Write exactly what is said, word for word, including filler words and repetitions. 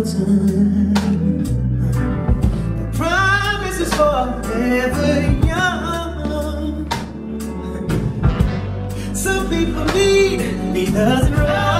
no time. The promise is forever young. Some people need, need doesn't run.